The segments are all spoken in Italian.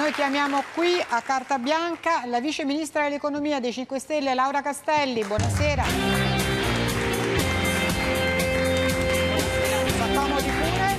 Noi chiamiamo qui a carta bianca la vice ministra dell'economia dei 5 Stelle, Laura Castelli. Buonasera. S'accomodi pure.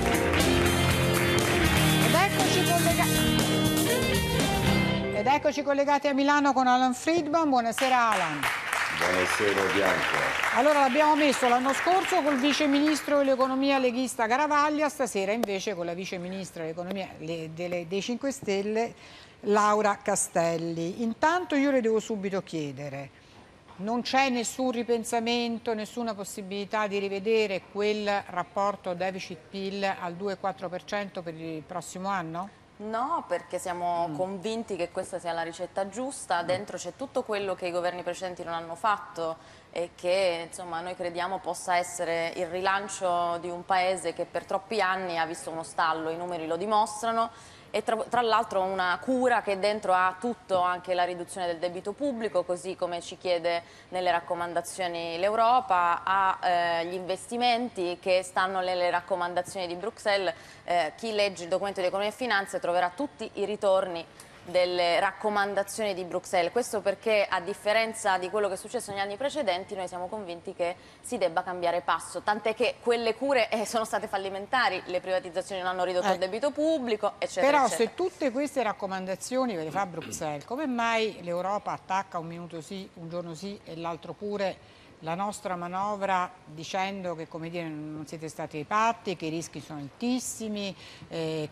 Ed eccoci collegati a Milano con Alan Friedman. Buonasera Alan. Buonasera Bianca. Allora l'abbiamo messo l'anno scorso col vice ministro dell'economia leghista Garavaglia, stasera invece con la vice ministra dell'economia dei 5 Stelle Laura Castelli. Intanto io le devo subito chiedere, non c'è nessun ripensamento, nessuna possibilità di rivedere quel rapporto deficit-PIL al 2,4% per il prossimo anno? No, perché siamo convinti che questa sia la ricetta giusta. Dentro c'è tutto quello che i governi precedenti non hanno fatto e che insomma, noi crediamo possa essere il rilancio di un paese che per troppi anni ha visto uno stallo, i numeri lo dimostrano. E tra l'altro una cura che dentro ha tutto, anche la riduzione del debito pubblico, così come ci chiede nelle raccomandazioni l'Europa, ha gli investimenti che stanno nelle raccomandazioni di Bruxelles. Chi legge il documento di economia e finanze troverà tutti i ritorni delle raccomandazioni di Bruxelles. Questo perché, a differenza di quello che è successo negli anni precedenti, noi siamo convinti che si debba cambiare passo, tant'è che quelle cure sono state fallimentari, le privatizzazioni non hanno ridotto il debito pubblico, eccetera. Però eccetera. se tutte queste raccomandazioni ve le fa Bruxelles, come mai l'Europa attacca un minuto sì, un giorno sì e l'altro pure la nostra manovra dicendo che, come dire, non siete stati ai patti, che i rischi sono altissimi, che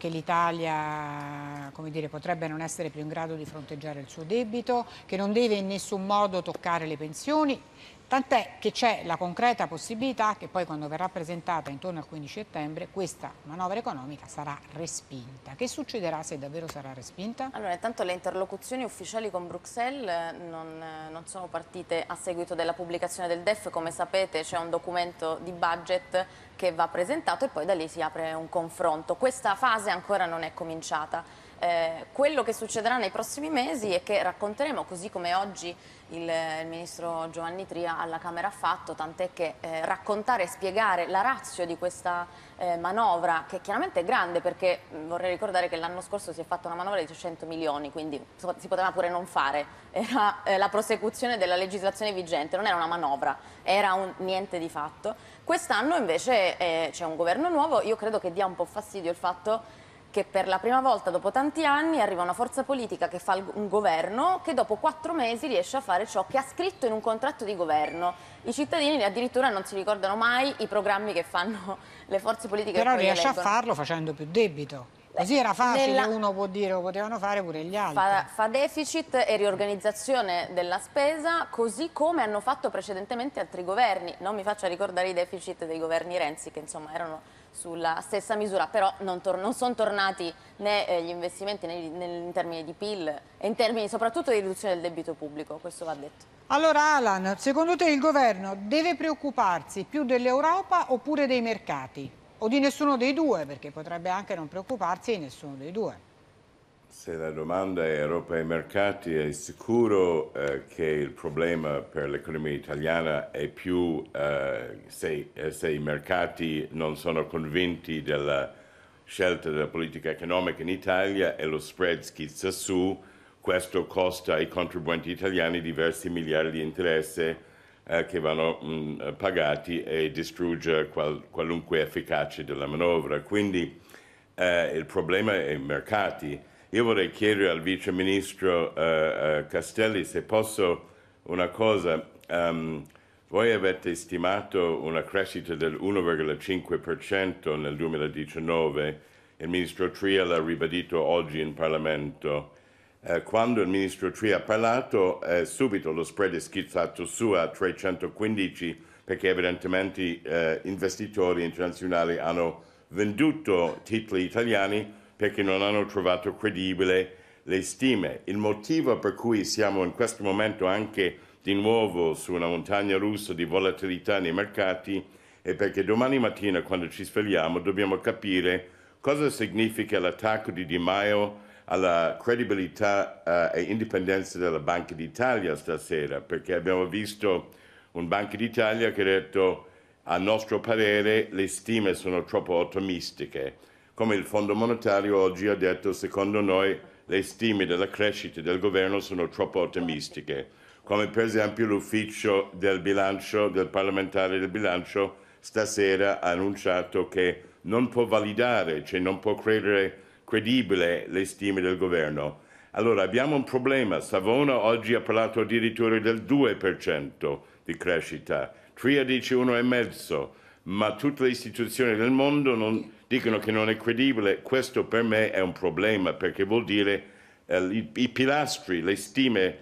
l'Italia, come dire, potrebbe non essere più in grado di fronteggiare il suo debito, che non deve in nessun modo toccare le pensioni, tant'è che c'è la concreta possibilità che poi quando verrà presentata intorno al 15 settembre questa manovra economica sarà respinta. Che succederà se davvero sarà respinta? Allora, intanto le interlocuzioni ufficiali con Bruxelles non sono partite a seguito della pubblicazione del DEF. Come sapete c'è un documento di budget che va presentato e poi da lì si apre un confronto. Questa fase ancora non è cominciata. Quello che succederà nei prossimi mesi è che racconteremo, così come oggi il ministro Giovanni Tria alla Camera ha fatto, tant'è che raccontare e spiegare la ratio di questa manovra, che chiaramente è grande, perché vorrei ricordare che l'anno scorso si è fatta una manovra di 300 milioni, quindi si poteva pure non fare, era la prosecuzione della legislazione vigente, non era una manovra, era un niente di fatto. Quest'anno invece c'è un governo nuovo. Io credo che dia un po' fastidio il fatto che per la prima volta dopo tanti anni arriva una forza politica che fa un governo che dopo 4 mesi riesce a fare ciò che ha scritto in un contratto di governo. I cittadini addirittura non si ricordano mai i programmi che fanno le forze politiche. Però che poi riesce a eleggono. farlo facendo più debito. Così era facile, uno può dire, lo potevano fare pure gli altri. Fa deficit e riorganizzazione della spesa, così come hanno fatto precedentemente altri governi. Non mi faccia ricordare i deficit dei governi Renzi, che insomma erano sulla stessa misura, però non sono tornati né gli investimenti né in termini di PIL e in termini soprattutto di riduzione del debito pubblico, questo va detto. Allora Alan, secondo te il governo deve preoccuparsi più dell'Europa oppure dei mercati? O di nessuno dei due, perché potrebbe anche non preoccuparsi di nessuno dei due. Se la domanda è Europa e mercati, è sicuro che il problema per l'economia italiana è più se i mercati non sono convinti della scelta della politica economica in Italia e lo spread schizza su, questo costa ai contribuenti italiani diversi miliardi di interesse che vanno pagati e distrugge qualunque efficacia della manovra. Quindi il problema è i mercati. Io vorrei chiedere al Vice Ministro Castelli se posso una cosa. Voi avete stimato una crescita del 1,5% nel 2019, il Ministro Tria l'ha ribadito oggi in Parlamento. Quando il Ministro Tria ha parlato, subito lo spread è schizzato su a 315 perché evidentemente investitori internazionali hanno venduto titoli italiani perché non hanno trovato credibile le stime. Il motivo per cui siamo in questo momento anche di nuovo su una montagna russa di volatilità nei mercati è perché domani mattina, quando ci svegliamo, dobbiamo capire cosa significa l'attacco di Di Maio alla credibilità e indipendenza della Banca d'Italia stasera, perché abbiamo visto un Banca d'Italia che ha detto a nostro parere le stime sono troppo ottimistiche, come il Fondo Monetario oggi ha detto secondo noi le stime della crescita del governo sono troppo ottimistiche, come per esempio l'ufficio del bilancio, del parlamentare del bilancio, stasera ha annunciato che non può validare, cioè non può credere credibile le stime del governo. Allora abbiamo un problema. Savona oggi ha parlato addirittura del 2% di crescita, Tria dice 1,5%, ma tutte le istituzioni del mondo dicono che non è credibile. Questo per me è un problema, perché vuol dire i pilastri, le stime,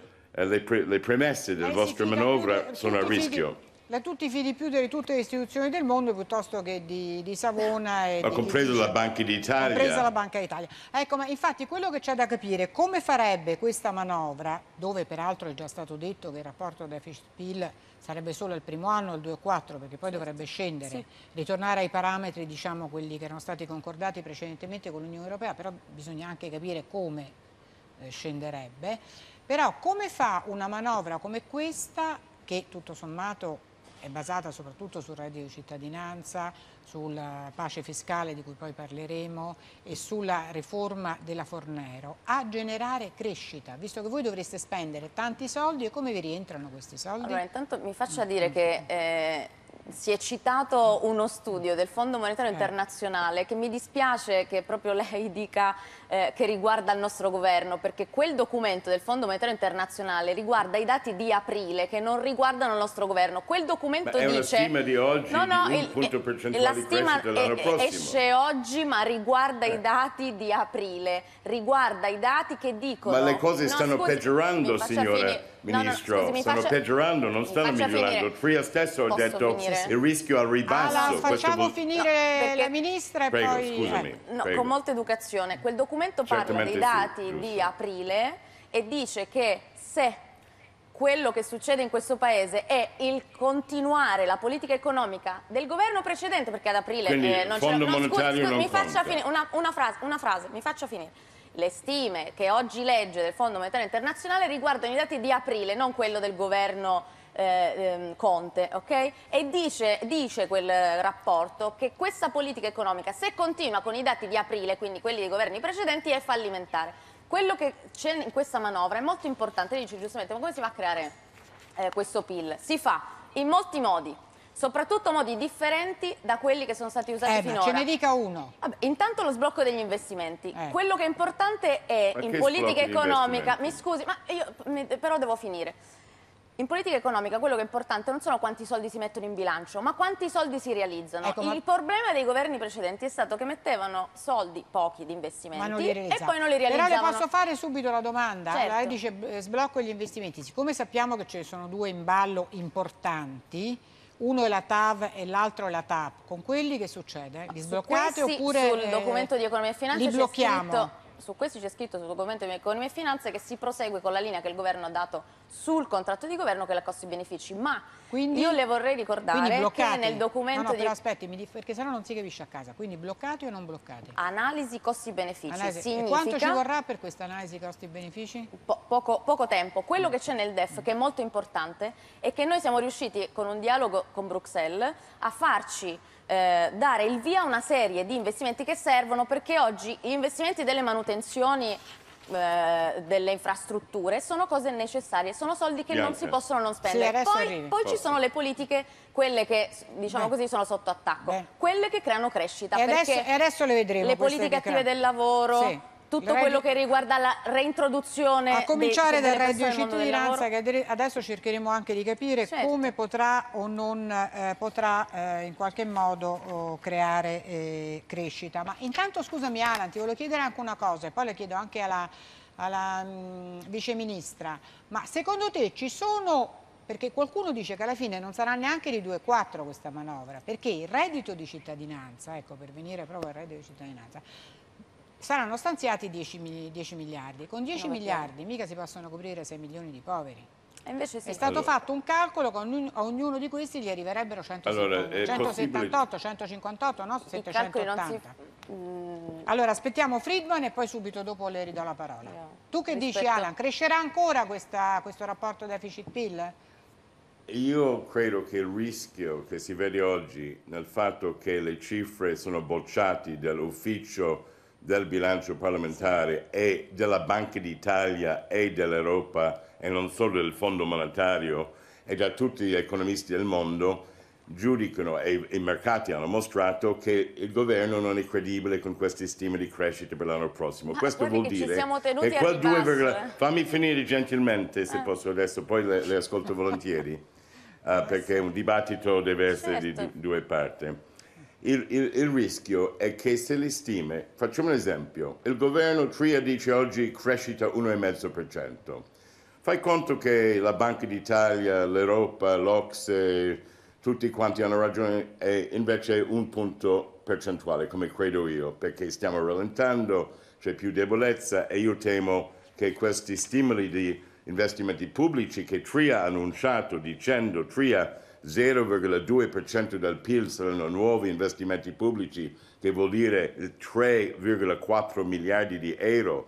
le premesse della vostra manovra sono a rischio. Tu ti fidi più di tutte le istituzioni del mondo piuttosto che di Savona e compresa la Banca d'Italia. Compresa la Banca d'Italia. Ecco, ma infatti quello che c'è da capire è come farebbe questa manovra, dove peraltro è già stato detto che il rapporto deficit-PIL sarebbe solo il primo anno, il 2,4, perché poi dovrebbe scendere, ritornare ai parametri, diciamo, quelli che erano stati concordati precedentemente con l'Unione Europea, però bisogna anche capire come scenderebbe. Però come fa una manovra come questa, che tutto sommato è basata soprattutto sul reddito di cittadinanza, sulla pace fiscale di cui poi parleremo e sulla riforma della Fornero, a generare crescita, visto che voi dovreste spendere tanti soldi, e come vi rientrano questi soldi? Allora, intanto mi faccia dire che si è citato uno studio del Fondo Monetario Internazionale che mi dispiace che proprio lei dica che riguarda il nostro governo, perché quel documento del Fondo Monetario Internazionale riguarda i dati di aprile che non riguardano il nostro governo. Quel documento dice... È una stima di oggi, di un punto percentuale di crescita l'anno prossimo. Esce oggi, ma riguarda i dati di aprile, riguarda i dati che dicono... Ma le cose stanno peggiorando, signora Ministro, stanno peggiorando, non stanno migliorando. Tria stesso ha detto il rischio al ribasso. Facciamo finire la Ministra e prego, poi... Scusami, prego. Con molta educazione. Quel documento parla dei dati di aprile e dice che se quello che succede in questo Paese è il continuare la politica economica del governo precedente, perché ad aprile non c'era... Fondo monetario non mi faccia conta. finire una frase, mi faccia finire. Le stime che oggi legge del Fondo Monetario Internazionale riguardano i dati di aprile, non quello del governo Conte, ok? E dice quel rapporto che questa politica economica, se continua con i dati di aprile, quindi quelli dei governi precedenti, è fallimentare. Quello che c'è in questa manovra è molto importante. Dice giustamente, ma come si va a creare questo PIL? Si fa in molti modi, soprattutto modi differenti da quelli che sono stati usati finora. Ce ne dica uno. Vabbè, intanto lo sblocco degli investimenti. Quello che è importante è in politica economica, mi scusi, ma io però devo finire. In politica economica quello che è importante non sono quanti soldi si mettono in bilancio, ma quanti soldi si realizzano. Ecco, il problema dei governi precedenti è stato che mettevano soldi, pochi, di investimenti e poi non li realizzavano. Però le posso fare subito la domanda? Certo. Lei dice sblocco gli investimenti. Siccome sappiamo che ci sono due in ballo importanti, uno è la TAV e l'altro è la TAP, con quelli che succede? Li sbloccate oppure sul documento di economia e finanza li blocchiamo? Su questo c'è scritto sul documento di economia e finanza che si prosegue con la linea che il governo ha dato sul contratto di governo, che è la costi-benefici, ma quindi, io le vorrei ricordare che nel documento però aspetti, perché sennò non si capisce a casa, quindi bloccati o non bloccati? Analisi costi-benefici significa... E quanto ci vorrà per questa analisi costi-benefici? Poco tempo. Quello che c'è nel DEF, che è molto importante, è che noi siamo riusciti con un dialogo con Bruxelles a farci dare il via a una serie di investimenti che servono, perché oggi gli investimenti delle manutenzioni delle infrastrutture sono cose necessarie, sono soldi che non si possono non spendere. Poi ci sono le politiche, quelle che diciamo così sono sotto attacco, quelle che creano crescita, e adesso le vedremo. Le politiche attive del lavoro, tutto quello che riguarda la reintroduzione a cominciare dal reddito di cittadinanza, che adesso cercheremo anche di capire come potrà o non potrà in qualche modo creare crescita. Ma intanto scusami Alan, ti volevo chiedere anche una cosa e poi le chiedo anche alla Vice Ministra, ma secondo te ci sono, perché qualcuno dice che alla fine non sarà neanche di 2,4 questa manovra, perché il reddito di cittadinanza, ecco, per venire proprio al reddito di cittadinanza, saranno stanziati 10 miliardi. Con 10 miliardi mica si possono coprire 6 milioni di poveri. E invece sì. È stato fatto un calcolo che a ognuno di questi gli arriverebbero 178, 158, no? 780. Allora aspettiamo Friedman e poi subito dopo le ridò la parola. Tu che dici Alan? Crescerà ancora questo rapporto deficit-PIL? Io credo che il rischio che si vede oggi nel fatto che le cifre sono bocciate dall'ufficio del bilancio parlamentare e della Banca d'Italia e dell'Europa e non solo del Fondo monetario e da tutti gli economisti del mondo giudicano e i mercati hanno mostrato che il governo non è credibile con queste stime di crescita per l'anno prossimo. Questo vuol dire che quel 2, fammi finire gentilmente se posso adesso, poi le ascolto volentieri perché un dibattito deve essere di due parti. Il rischio è che se le stime, facciamo un esempio, il governo Tria dice oggi crescita 1,5%. Fai conto che la Banca d'Italia, l'Europa, l'Ocse, tutti quanti hanno ragione e invece 1 punto percentuale, come credo io, perché stiamo rallentando, c'è più debolezza e io temo che questi stimoli di investimenti pubblici che Tria ha annunciato dicendo Tria 0,2% del PIL saranno nuovi investimenti pubblici, che vuol dire 3,4 miliardi di euro,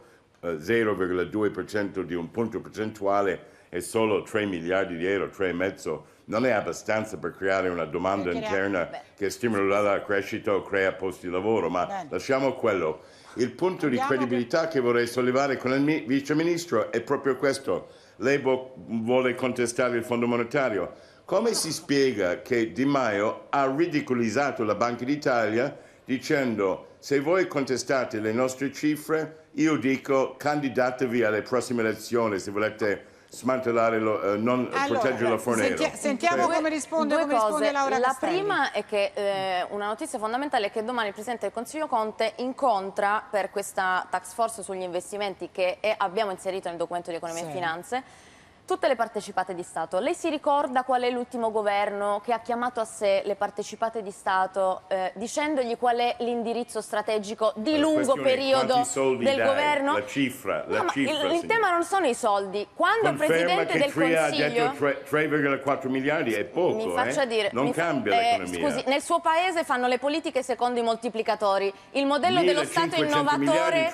0,2% di un punto percentuale è solo 3 miliardi di euro, 3,5. Non è abbastanza per creare una domanda interna che stimola la crescita o crea posti di lavoro, ma lasciamo quello. Il punto di credibilità che vorrei sollevare con il Vice Ministro è proprio questo. Lei vuole contestare il Fondo monetario. Come si spiega che Di Maio ha ridicolizzato la Banca d'Italia dicendo se voi contestate le nostre cifre, io dico candidatevi alle prossime elezioni se volete smantellare, proteggere la Fornero. Sentiamo come risponde Laura La Castelli. prima è che una notizia fondamentale è che domani il Presidente del Consiglio Conte incontra per questa task force sugli investimenti che abbiamo inserito nel documento di economia e finanze tutte le partecipate di Stato. Lei si ricorda qual è l'ultimo governo che ha chiamato a sé le partecipate di Stato dicendogli qual è l'indirizzo strategico di lungo periodo del governo? La cifra. Il tema non sono i soldi. Quando il Presidente del Consiglio ha detto 3,4 miliardi è poco, mi faccia dire, non cambia l'economia. Scusi, nel suo paese fanno le politiche secondo i moltiplicatori. Il modello dello Stato innovatore,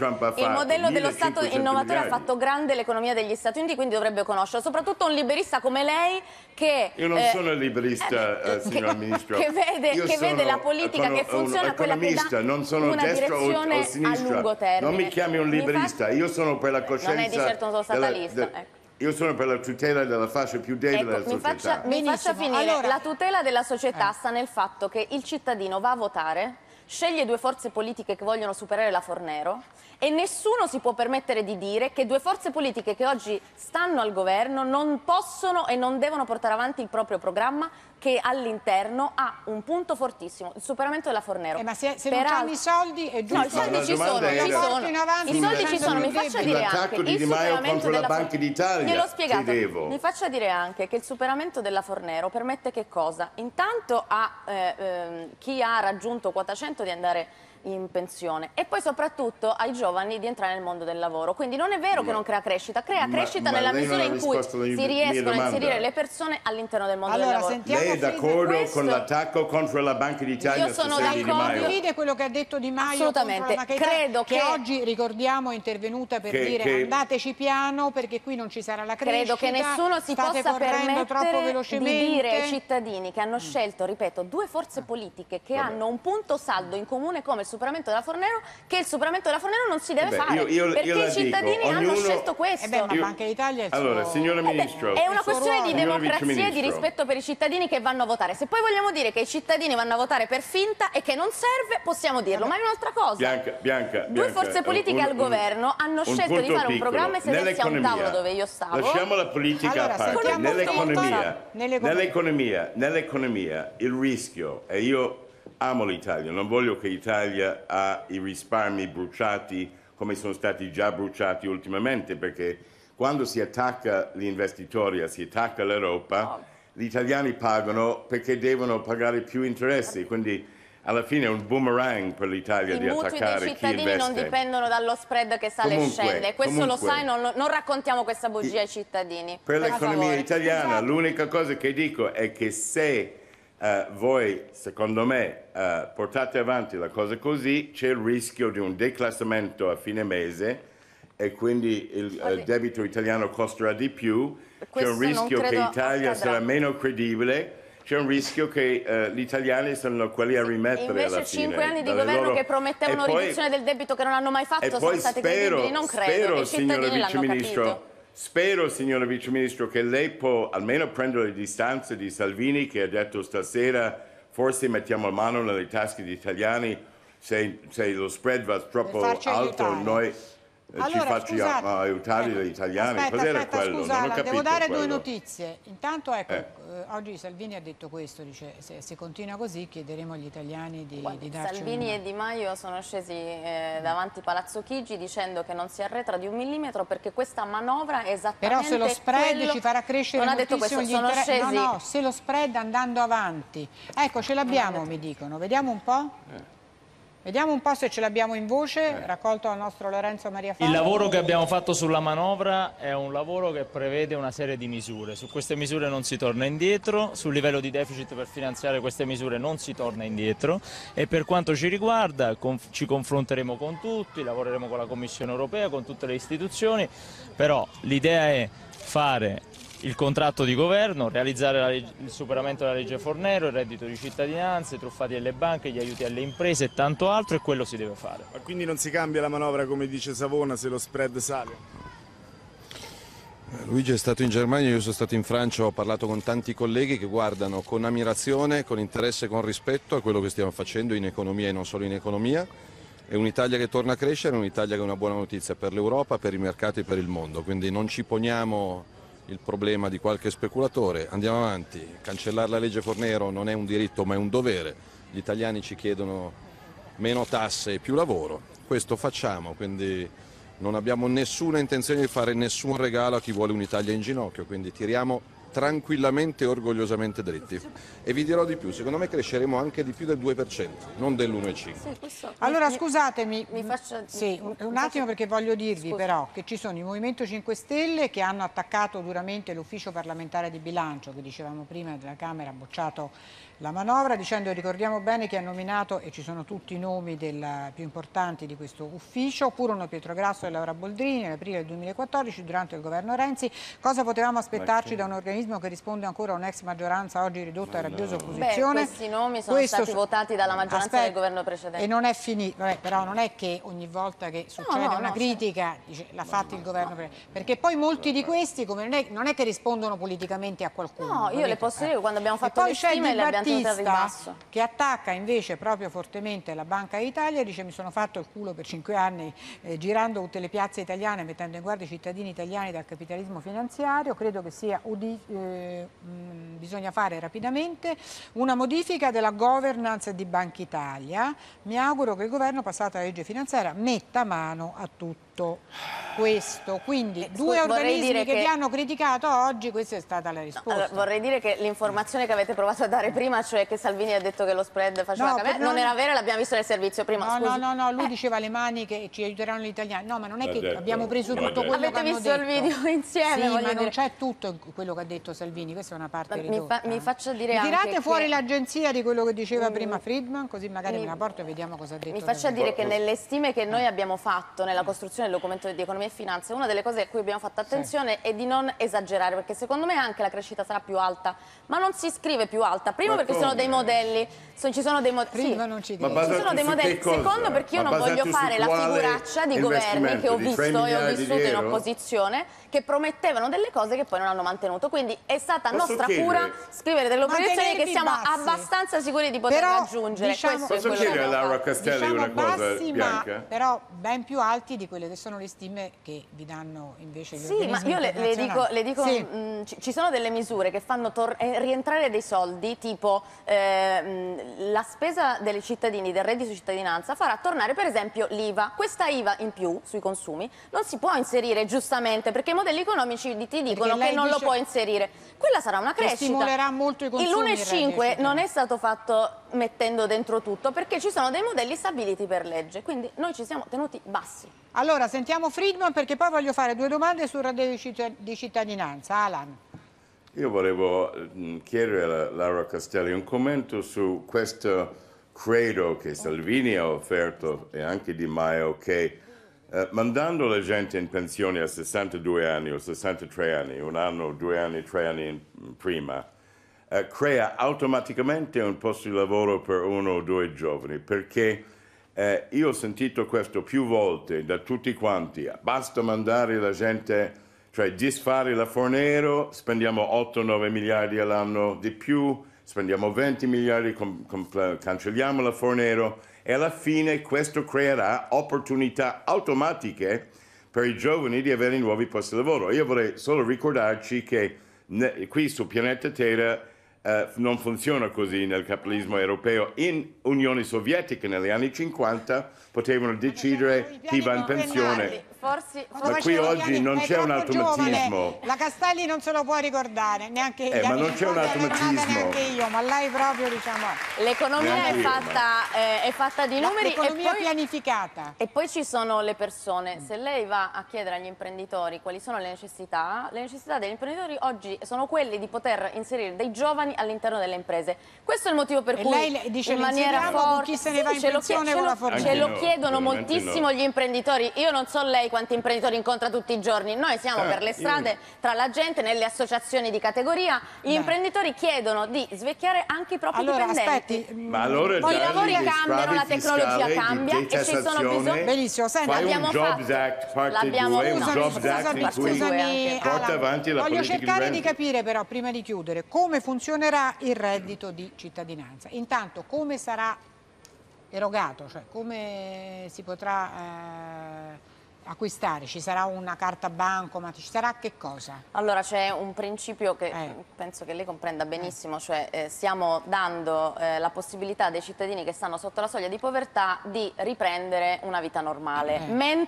ha fatto grande l'economia degli Stati Uniti, quindi dovrebbe conoscerlo. Soprattutto un liberista come lei che... Io non sono liberista, signor Ministro. Che vede la politica che funziona, quella che dà non sono una destra direzione o sinistra. a lungo termine. Non mi chiami un liberista, io sono per la coscienza... Non è di certo un statalista. Io sono per la tutela della fascia più debole della società. Mi faccia finire. Allora, la tutela della società sta nel fatto che il cittadino va a votare, sceglie due forze politiche che vogliono superare la Fornero e nessuno si può permettere di dire che due forze politiche che oggi stanno al governo non possono e non devono portare avanti il proprio programma che all'interno ha un punto fortissimo, il superamento della Fornero. Ma se non hanno i soldi è giusto. No, i soldi ci sono, I soldi ci sono, mi faccia dire anche di Di Maio contro la Banca d'Italia. Gliel'ho spiegato. Mi faccia dire anche che il superamento della Fornero permette che cosa? Intanto a chi ha raggiunto quota 100 di andare in pensione e poi soprattutto ai giovani di entrare nel mondo del lavoro. Quindi non è vero che non crea crescita nella misura in cui si riescono a inserire le persone all'interno del mondo del lavoro. Lei è d'accordo con l'attacco contro la Banca d'Italia? Io sono d'accordo. Condivide quello che ha detto Di Maio? Assolutamente. Credo che oggi, ricordiamo, è intervenuta per dire andateci piano perché qui non ci sarà la crescita. Credo che nessuno si possa permettere di dire ai cittadini che hanno scelto, ripeto, due forze politiche che hanno un punto saldo in comune come il superamento della Fornero, che il superamento della Fornero non si deve fare perché i cittadini hanno scelto questo. Ma Banca d'Italia è il allora, signora Ministro, è una questione di democrazia e di rispetto per i cittadini che vanno a votare. Se poi vogliamo dire che i cittadini vanno a votare per finta e che non serve, possiamo dirlo, ma è un'altra cosa. Bianca, due forze politiche al governo hanno scelto di fare un programma e sedersi a un tavolo dove io stavo. Lasciamo la politica a parte. Nell'economia il rischio, e io amo l'Italia, non voglio che l'Italia ha i risparmi bruciati come sono stati già bruciati ultimamente, perché quando si attacca gli investitori, si attacca l'Europa, gli italiani pagano perché devono pagare più interessi, quindi alla fine è un boomerang per l'Italia di attaccare chi investe. I mutui dei cittadini non dipendono dallo spread che sale e scende, questo lo sai, non raccontiamo questa bugia ai cittadini. Per l'economia italiana l'unica cosa che dico è che se voi, secondo me, portate avanti la cosa così, c'è il rischio di un declassamento a fine mese e quindi il debito italiano costerà di più, c'è un rischio che l'Italia sarà meno credibile, c'è un rischio che gli italiani sono quelli a rimettere alla fine. Invece 5 anni di governo che promettevano riduzione del debito che non hanno mai fatto sono stati credibili, non credo che i cittadini l'hanno capito. Spero, signora Vice Ministro, che lei può almeno prendere le distanze di Salvini, che ha detto stasera forse mettiamo mano nelle tasche degli italiani, se lo spread va troppo alto noi ci facciamo aiutare gli italiani. Cos'era quello? Scusa, non ho capito devo dare quello. 2 notizie. Intanto oggi Salvini ha detto questo, dice se continua così chiederemo agli italiani di darci Salvini e Di Maio sono scesi davanti Palazzo Chigi dicendo che non si arretra di 1 millimetro perché questa manovra è esattamente però se lo spread ci farà crescere non ha detto questo, sono scesi. No, se lo spread andando avanti. Ecco, ce l'abbiamo, mi dicono. Vediamo un po'. Vediamo un po' se ce l'abbiamo in voce, raccolto dal nostro Lorenzo Maria Fabio. Il lavoro che abbiamo fatto sulla manovra è un lavoro che prevede una serie di misure. Su queste misure non si torna indietro, sul livello di deficit per finanziare queste misure non si torna indietro e per quanto ci riguarda ci confronteremo con tutti, lavoreremo con la Commissione europea, con tutte le istituzioni, però l'idea è fare il contratto di governo, realizzare il superamento della legge Fornero, il reddito di cittadinanza, i truffati alle banche, gli aiuti alle imprese e tanto altro, e quello si deve fare. Ma quindi non si cambia la manovra, come dice Savona, se lo spread sale? Luigi è stato in Germania, io sono stato in Francia, ho parlato con tanti colleghi che guardano con ammirazione, con interesse e con rispetto a quello che stiamo facendo in economia e non solo in economia. È un'Italia che torna a crescere, è un'Italia che è una buona notizia per l'Europa, per i mercati e per il mondo, quindi non ci poniamo il problema di qualche speculatore, andiamo avanti, cancellare la legge Fornero non è un diritto ma è un dovere, gli italiani ci chiedono meno tasse e più lavoro, questo facciamo, quindi non abbiamo nessuna intenzione di fare nessun regalo a chi vuole un'Italia in ginocchio, quindi tiriamo tranquillamente e orgogliosamente dritti. E vi dirò di più, secondo me cresceremo anche di più del 2%, non dell'1,5%. Sì, allora scusatemi, sì, un attimo perché voglio dirvi però che ci sono il Movimento 5 Stelle che hanno attaccato duramente l'ufficio parlamentare di bilancio, che dicevamo prima della Camera ha bocciato la manovra, dicendo ricordiamo bene che ha nominato, e ci sono tutti i nomi più importanti di questo ufficio, furono Pietro Grasso e Laura Boldrini nell'aprile del 2014 durante il governo Renzi. Cosa potevamo aspettarci da un organismo che risponde ancora a un'ex maggioranza oggi ridotta a rabbiosa opposizione? Questi nomi sono stati votati dalla maggioranza del governo precedente. E non è finito, però non è che ogni volta che succede una critica l'ha fatta il governo precedente, perché poi molti di questi non è che rispondono politicamente a qualcuno. No, io le posso dire che quando abbiamo fatto le stime le abbiamo tenute al ribasso. Che attacca invece proprio fortemente la Banca d'Italia, dice mi sono fatto il culo per 5 anni girando tutte le piazze italiane mettendo in guardia i cittadini italiani dal capitalismo finanziario, credo che sia bisogna fare rapidamente una modifica della governance di Banca Italia, mi auguro che il governo passata la legge finanziaria metta mano a tutto questo, quindi due organismi che vi hanno criticato oggi, questa è stata la risposta. Allora, vorrei dire che l'informazione che avete provato a dare prima, cioè che Salvini ha detto che lo spread faceva non era vera, l'abbiamo visto nel servizio prima. No, lui diceva le mani che ci aiuteranno gli italiani, no, ma non è che abbiamo preso tutto quello che hanno detto. Avete visto il video insieme? Sì, ma non c'è tutto quello che ha detto Salvini, questa è una parte ridotta. Mi faccia dire anche tirate fuori l'agenzia di quello che diceva prima Friedman, così magari me la porto e vediamo cosa ha detto. Mi faccia dire che nelle stime che noi abbiamo fatto nella costruzione del documento di economia e finanza, una delle cose a cui abbiamo fatto attenzione è di non esagerare, perché secondo me anche la crescita sarà più alta, ma non si scrive più alta. Primo perché sono dei modelli, ci sono dei modelli, secondo perché io non voglio fare la figuraccia di governi che ho visto e ho vissuto in opposizione, che promettevano delle cose che poi non hanno mantenuto, quindi è stata nostra cura scrivere delle operazioni che siamo abbastanza sicuri di poter raggiungere. Posso chiedere a Laura Castelli una cosa, Bianca? Però ben più alti di quelle che sono le stime che vi danno invece gli organismi internazionali. Sì, ma io le dico ci sono delle misure che fanno rientrare dei soldi, tipo la spesa dei cittadini del reddito di cittadinanza farà tornare per esempio l'IVA. Questa IVA in più sui consumi non si può inserire giustamente perché i modelli economici ti dicono che non lo può inserire. Quella sarà una crescita. Stimolerà molto i consumi. Il l'1,5 non è stato fatto mettendo dentro tutto perché ci sono dei modelli stabiliti per legge, quindi noi ci siamo tenuti bassi. Allora sentiamo Friedman perché poi voglio fare 2 domande sul reddito di cittadinanza. Alan. Io volevo chiedere a Laura Castelli un commento su questo credo che Salvini ha offerto e anche Di Maio, che mandando la gente in pensione a 62 anni o 63 anni, 1 anno, 2 anni, 3 anni prima, crea automaticamente un posto di lavoro per 1 o 2 giovani, perché io ho sentito questo più volte da tutti quanti: basta mandare la gente, cioè disfare la Fornero, spendiamo 8-9 miliardi all'anno di più, spendiamo 20 miliardi, cancelliamo la Fornero, e alla fine questo creerà opportunità automatiche per i giovani di avere nuovi posti di lavoro. Io vorrei solo ricordarci che qui sul pianeta Terra non funziona così nel capitalismo europeo. In Unione Sovietica negli anni 50 potevano decidere chi va in pensione. Ma qui oggi non c'è un automatismo. La Castelli non se lo può ricordare, neanche io. Ma non c'è un automatismo. Neanche io, ma lei proprio, diciamo... L'economia è fatta di numeri. L'economia pianificata. E poi ci sono le persone. Se lei va a chiedere agli imprenditori quali sono le necessità degli imprenditori oggi sono quelle di poter inserire dei giovani all'interno delle imprese. Questo è il motivo per cui lei dice, in maniera forte chi se ne va in pensione con la Fornero. ce lo chiedono moltissimo gli imprenditori. Io non so lei quanti imprenditori incontra tutti i giorni. Noi siamo per le strade, tra la gente, nelle associazioni di categoria. Gli imprenditori chiedono di svecchiare anche i propri dipendenti. Aspetti, ma allora poi i lavori cambiano, la tecnologia cambia e ci sono bisogni. Benissimo, senti, fai un Jobs Act parte 2, un Jobs Act in cui porta avanti la politica. Voglio cercare di capire però, prima di chiudere, come funzionerà il reddito di cittadinanza. Intanto, come sarà erogato, cioè come si potrà acquistare? Ci sarà una carta bancomat? Ci sarà che cosa? Allora c'è un principio che penso che lei comprenda benissimo, cioè stiamo dando la possibilità dei cittadini che stanno sotto la soglia di povertà di riprendere una vita normale,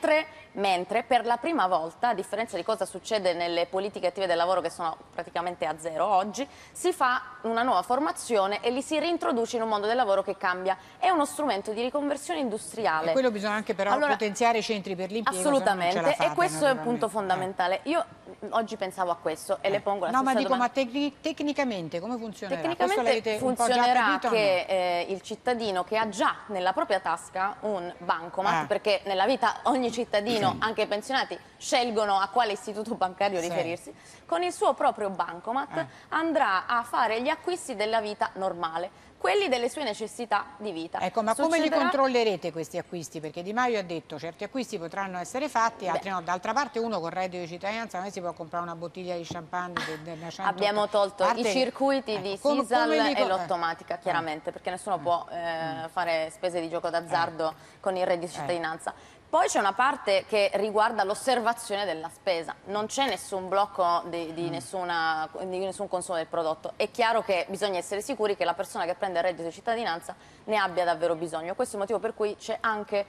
mentre per la prima volta, a differenza di cosa succede nelle politiche attive del lavoro che sono praticamente a zero oggi, si fa una nuova formazione e li si reintroduce in un mondo del lavoro che cambia. È uno strumento di riconversione industriale. E quello bisogna anche però potenziare i centri per l'impiego. Assolutamente, e questo è un punto fondamentale. Io oggi pensavo a questo e le pongo la stessa domanda. Ma tecnicamente come funzionerà? Tecnicamente funzionerà che il cittadino che ha già nella propria tasca un bancomat, perché nella vita ogni cittadino, anche i pensionati, scelgono a quale istituto bancario riferirsi, con il suo proprio bancomat andrà a fare gli acquisti della vita normale, quelli delle sue necessità di vita. Ecco, ma come li controllerete questi acquisti? Perché Di Maio ha detto certi acquisti potranno essere fatti, altri no. D'altra parte uno con reddito di cittadinanza non si può comprare una bottiglia di champagne da 100. Abbiamo tolto i circuiti di Sisal e l'automatica, chiaramente, perché nessuno può fare spese di gioco d'azzardo con il reddito di cittadinanza. Poi c'è una parte che riguarda l'osservazione della spesa, non c'è nessun blocco di nessun consumo del prodotto. È chiaro che bisogna essere sicuri che la persona che prende il reddito di cittadinanza ne abbia davvero bisogno. Questo è il motivo per cui c'è anche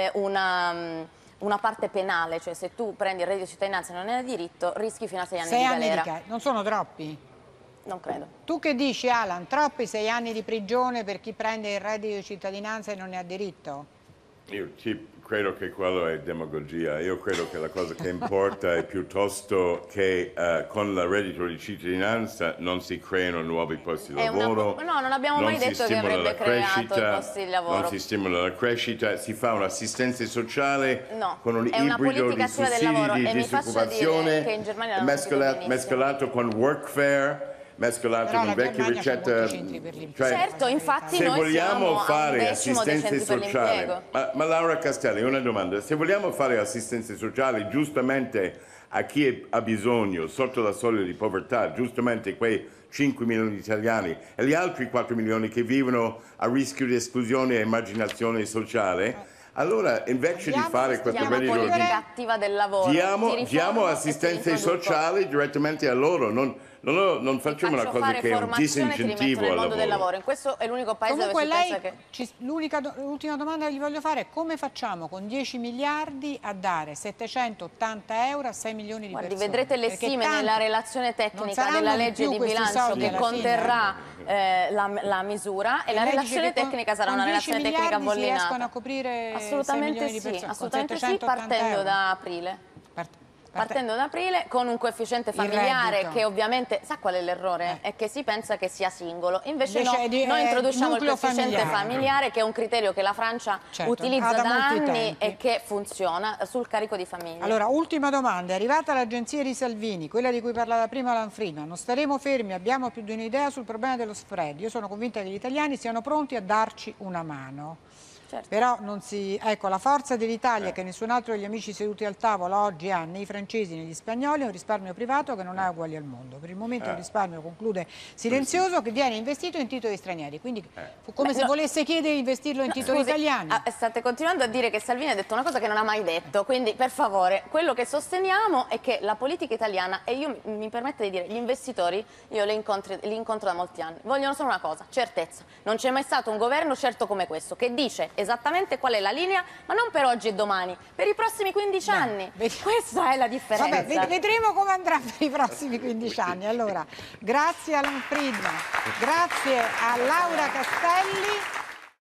una parte penale, cioè se tu prendi il reddito di cittadinanza e non ne hai diritto rischi fino a 6 anni di galera. Non sono troppi? Non credo. Tu che dici, Alan, troppi 6 anni di prigione per chi prende il reddito di cittadinanza e non ne ha diritto? Io credo che quello è demagogia. Io credo che la cosa che importa è piuttosto che con il reddito di cittadinanza non si creano nuovi posti di lavoro. No, non abbiamo mai detto che avrebbe creato i posti di lavoro. Non si stimola la crescita, si fa un'assistenza sociale con un è una ibrido di sussidia del lavoro, sussidi e di mi faccia dire che in Germania l'hanno mescolato con workfare, mescolato con vecchie ricette. Certo, infatti se noi vogliamo siamo fare a 1/10 assistenza sociale, ma Laura Castelli, una domanda: se vogliamo fare assistenza sociale giustamente a chi ha bisogno sotto la soglia di povertà, giustamente quei 5 milioni di italiani e gli altri 4 milioni che vivono a rischio di esclusione e emarginazione sociale, allora invece di fare questo reddito attiva del lavoro, diamo assistenza sociale direttamente a loro, non facciamo una cosa che è un disincentivo al lavoro. Del lavoro. In questo è l'unico paese comunque dove si pensa che... L'ultima domanda che gli voglio fare è: come facciamo con 10 miliardi a dare 780 euro a 6 milioni di persone? Vedrete le stime nella relazione tecnica della legge di bilancio che conterrà la misura, e la relazione tecnica sarà una relazione tecnica bollina. Si riescono a coprire 6 milioni di persone? Assolutamente sì, partendo da aprile. partendo da aprile, con un coefficiente familiare che ovviamente, sa qual è l'errore? È che si pensa che sia singolo, invece no, noi introduciamo il coefficiente familiare, che è un criterio che la Francia utilizza da anni e che funziona sul carico di famiglia. Allora, ultima domanda, è arrivata l'agenzia di Salvini, quella di cui parlava prima Lanfrina, non staremo fermi, abbiamo più di un'idea sul problema dello spread, io sono convinta che gli italiani siano pronti a darci una mano. Certo. Però non si... Ecco, la forza dell'Italia che nessun altro degli amici seduti al tavolo oggi ha, né i francesi né gli spagnoli, è un risparmio privato che non ha uguali al mondo. Per il momento è un risparmio, conclude, silenzioso, che viene investito in titoli stranieri. Quindi come se volesse chiedere di investirlo in titoli italiani. State continuando a dire che Salvini ha detto una cosa che non ha mai detto. Quindi, per favore, quello che sosteniamo è che la politica italiana, e io mi permetto di dire, gli investitori, io li incontro da molti anni, vogliono solo una cosa, certezza. Non c'è mai stato un governo certo come questo, che dice esattamente qual è la linea, ma non per oggi e domani, per i prossimi 15 anni. Questa è la differenza. Vabbè, vedremo come andrà per i prossimi 15 anni. Allora, grazie a Lanfrina, grazie a Laura Castelli.